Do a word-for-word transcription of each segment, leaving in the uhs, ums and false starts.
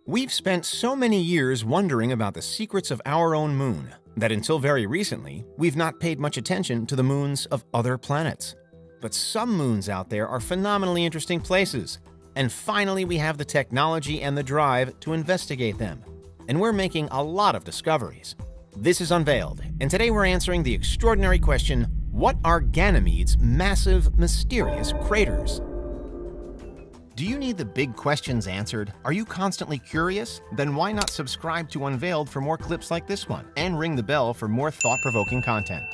We've spent so many years wondering about the secrets of our own moon that until very recently, we've not paid much attention to the moons of other planets. But some moons out there are phenomenally interesting places, and finally we have the technology and the drive to investigate them. And we're making a lot of discoveries. This is Unveiled, and today we're answering the extraordinary question, what are Ganymede's massive, mysterious craters? Do you need the big questions answered? Are you constantly curious? Then why not subscribe to Unveiled for more clips like this one, and ring the bell for more thought-provoking content.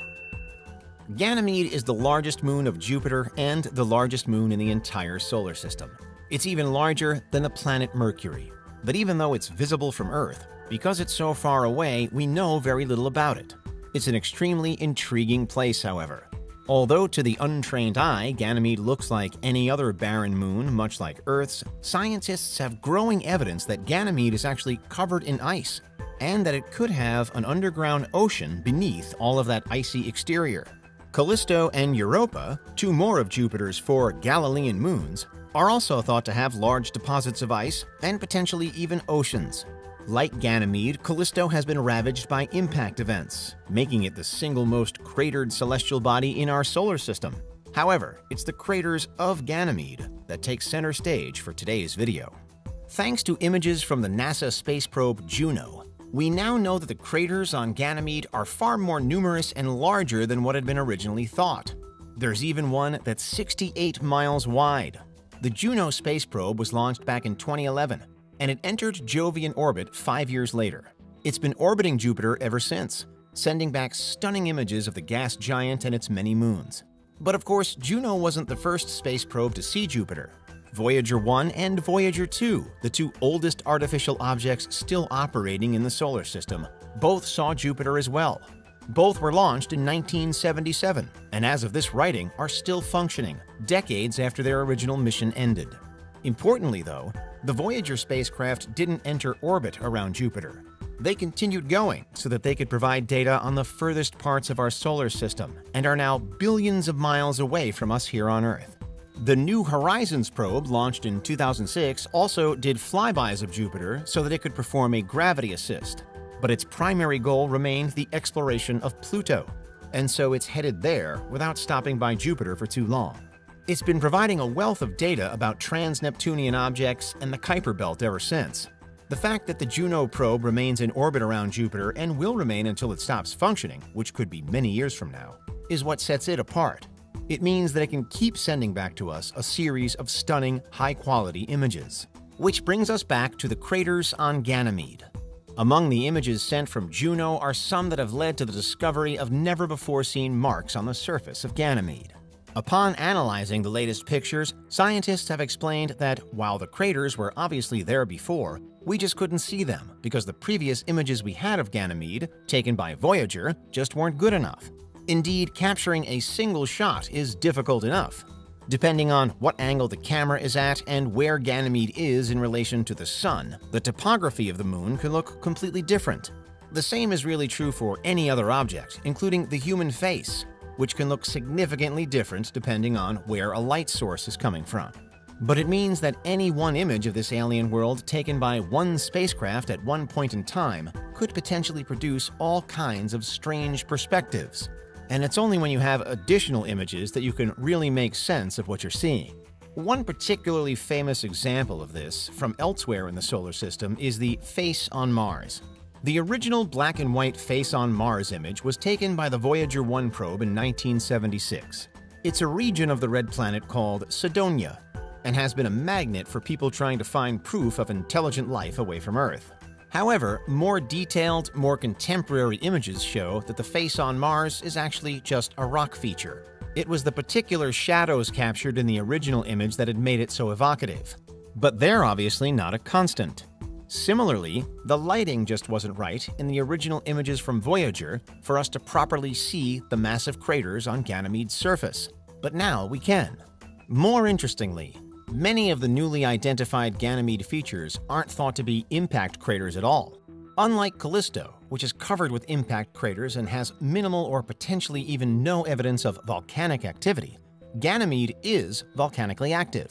Ganymede is the largest moon of Jupiter and the largest moon in the entire solar system. It's even larger than the planet Mercury. But even though it's visible from Earth, because it's so far away, we know very little about it. It's an extremely intriguing place, however. Although to the untrained eye, Ganymede looks like any other barren moon, much like Earth's, scientists have growing evidence that Ganymede is actually covered in ice, and that it could have an underground ocean beneath all of that icy exterior. Callisto and Europa, two more of Jupiter's four Galilean moons, are also thought to have large deposits of ice and potentially even oceans. Like Ganymede, Callisto has been ravaged by impact events, making it the single most cratered celestial body in our solar system. However, it's the craters of Ganymede that take center stage for today's video. Thanks to images from the NASA space probe Juno, we now know that the craters on Ganymede are far more numerous and larger than what had been originally thought. There's even one that's sixty-eight miles wide. The Juno space probe was launched back in twenty eleven, and it entered Jovian orbit five years later. It's been orbiting Jupiter ever since, sending back stunning images of the gas giant and its many moons. But of course, Juno wasn't the first space probe to see Jupiter. Voyager one and Voyager two, the two oldest artificial objects still operating in the solar system, both saw Jupiter as well. Both were launched in nineteen seventy-seven, and as of this writing, are still functioning, decades after their original mission ended. Importantly though, the Voyager spacecraft didn't enter orbit around Jupiter. They continued going so that they could provide data on the furthest parts of our solar system and are now billions of miles away from us here on Earth. The New Horizons probe, launched in two thousand six, also did flybys of Jupiter so that it could perform a gravity assist. But its primary goal remained the exploration of Pluto, and so it's headed there without stopping by Jupiter for too long. It's been providing a wealth of data about trans-Neptunian objects and the Kuiper Belt ever since. The fact that the Juno probe remains in orbit around Jupiter and will remain until it stops functioning, which could be many years from now, is what sets it apart. It means that it can keep sending back to us a series of stunning, high-quality images. Which brings us back to the craters on Ganymede. Among the images sent from Juno are some that have led to the discovery of never-before-seen marks on the surface of Ganymede. Upon analyzing the latest pictures, scientists have explained that while the craters were obviously there before, we just couldn't see them because the previous images we had of Ganymede, taken by Voyager, just weren't good enough. Indeed, capturing a single shot is difficult enough. Depending on what angle the camera is at and where Ganymede is in relation to the Sun, the topography of the moon can look completely different. The same is really true for any other object, including the human face, which can look significantly different depending on where a light source is coming from. But it means that any one image of this alien world taken by one spacecraft at one point in time could potentially produce all kinds of strange perspectives. And it's only when you have additional images that you can really make sense of what you're seeing. One particularly famous example of this from elsewhere in the solar system is the face on Mars. The original black and white face on Mars image was taken by the Voyager one probe in nineteen seventy-six. It's a region of the red planet called Cydonia, and has been a magnet for people trying to find proof of intelligent life away from Earth. However, more detailed, more contemporary images show that the face on Mars is actually just a rock feature. It was the particular shadows captured in the original image that had made it so evocative. But they're obviously not a constant. Similarly, the lighting just wasn't right in the original images from Voyager for us to properly see the massive craters on Ganymede's surface. But now we can. More interestingly, many of the newly identified Ganymede features aren't thought to be impact craters at all. Unlike Callisto, which is covered with impact craters and has minimal or potentially even no evidence of volcanic activity, Ganymede is volcanically active.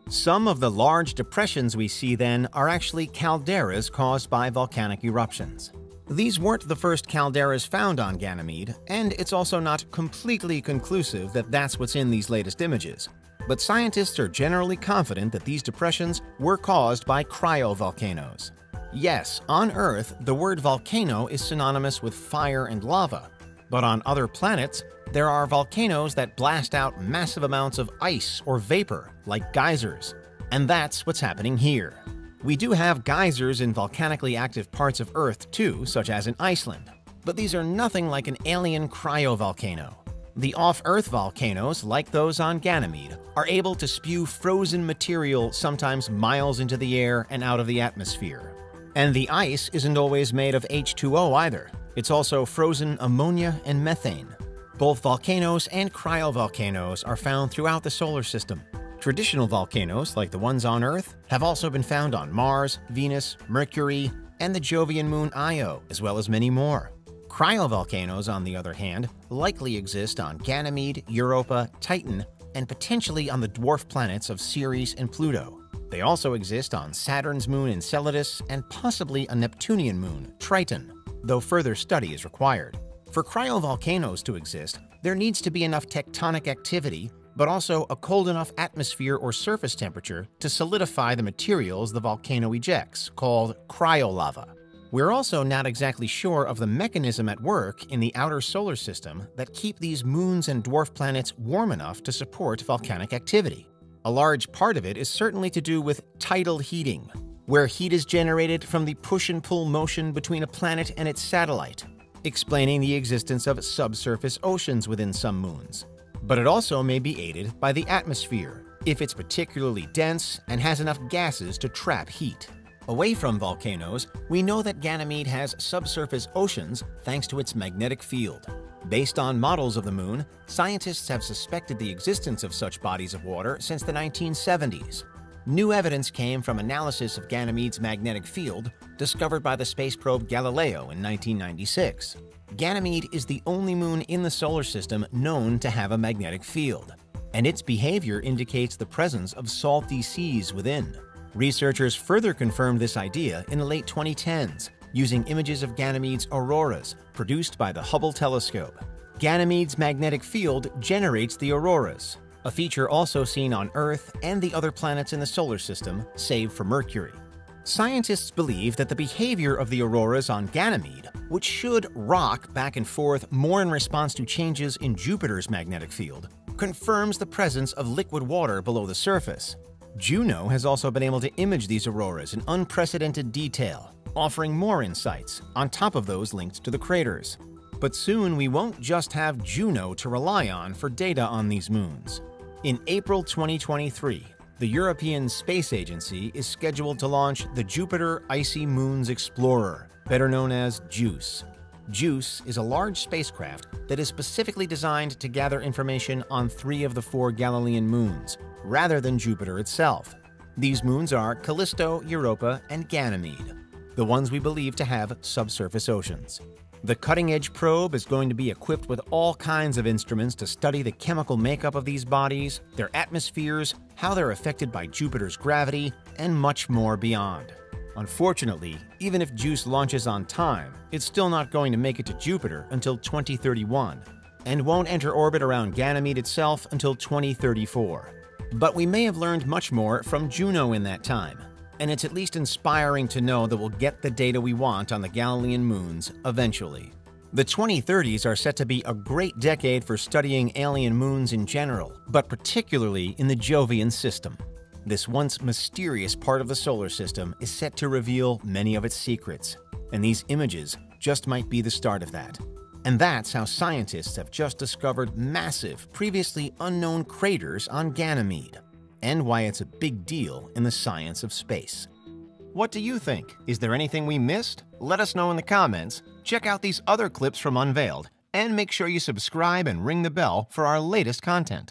Some of the large depressions we see then are actually calderas caused by volcanic eruptions. These weren't the first calderas found on Ganymede, and it's also not completely conclusive that that's what's in these latest images. But scientists are generally confident that these depressions were caused by cryovolcanoes. Yes, on Earth, the word volcano is synonymous with fire and lava. But on other planets, there are volcanoes that blast out massive amounts of ice or vapor, like geysers. And that's what's happening here. We do have geysers in volcanically active parts of Earth too, such as in Iceland. But these are nothing like an alien cryovolcano. The off-Earth volcanoes, like those on Ganymede, are able to spew frozen material sometimes miles into the air and out of the atmosphere. And the ice isn't always made of H two O either. It's also frozen ammonia and methane. Both volcanoes and cryovolcanoes are found throughout the solar system. Traditional volcanoes, like the ones on Earth, have also been found on Mars, Venus, Mercury, and the Jovian moon Io, as well as many more. Cryovolcanoes, on the other hand, likely exist on Ganymede, Europa, Titan, and potentially on the dwarf planets of Ceres and Pluto. They also exist on Saturn's moon Enceladus and possibly a Neptunian moon, Triton, though further study is required. For cryovolcanoes to exist, there needs to be enough tectonic activity, but also a cold enough atmosphere or surface temperature to solidify the materials the volcano ejects, called cryolava. We're also not exactly sure of the mechanism at work in the outer solar system that keep these moons and dwarf planets warm enough to support volcanic activity. A large part of it is certainly to do with tidal heating, where heat is generated from the push and pull motion between a planet and its satellite, explaining the existence of subsurface oceans within some moons. But it also may be aided by the atmosphere, if it's particularly dense and has enough gases to trap heat. Away from volcanoes, we know that Ganymede has subsurface oceans thanks to its magnetic field. Based on models of the moon, scientists have suspected the existence of such bodies of water since the nineteen seventies. New evidence came from analysis of Ganymede's magnetic field, discovered by the space probe Galileo in nineteen ninety-six. Ganymede is the only moon in the solar system known to have a magnetic field, and its behavior indicates the presence of salty seas within. Researchers further confirmed this idea in the late twenty tens, using images of Ganymede's auroras produced by the Hubble telescope. Ganymede's magnetic field generates the auroras, a feature also seen on Earth and the other planets in the solar system, save for Mercury. Scientists believe that the behavior of the auroras on Ganymede, which should rock back and forth more in response to changes in Jupiter's magnetic field, confirms the presence of liquid water below the surface. Juno has also been able to image these auroras in unprecedented detail, offering more insights on top of those linked to the craters. But soon we won't just have Juno to rely on for data on these moons. In April twenty twenty-three, the European Space Agency is scheduled to launch the Jupiter Icy Moons Explorer, better known as JUICE. JUICE is a large spacecraft that is specifically designed to gather information on three of the four Galilean moons, rather than Jupiter itself. These moons are Callisto, Europa, and Ganymede, the ones we believe to have subsurface oceans. The cutting-edge probe is going to be equipped with all kinds of instruments to study the chemical makeup of these bodies, their atmospheres, how they're affected by Jupiter's gravity, and much more beyond. Unfortunately, even if JUICE launches on time, it's still not going to make it to Jupiter until twenty thirty-one, and won't enter orbit around Ganymede itself until twenty thirty-four. But we may have learned much more from Juno in that time, and it's at least inspiring to know that we'll get the data we want on the Galilean moons eventually. The twenty thirties are set to be a great decade for studying alien moons in general, but particularly in the Jovian system. This once mysterious part of the solar system is set to reveal many of its secrets, and these images just might be the start of that. And that's how scientists have just discovered massive, previously unknown craters on Ganymede, and why it's a big deal in the science of space. What do you think? Is there anything we missed? Let us know in the comments, check out these other clips from Unveiled, and make sure you subscribe and ring the bell for our latest content.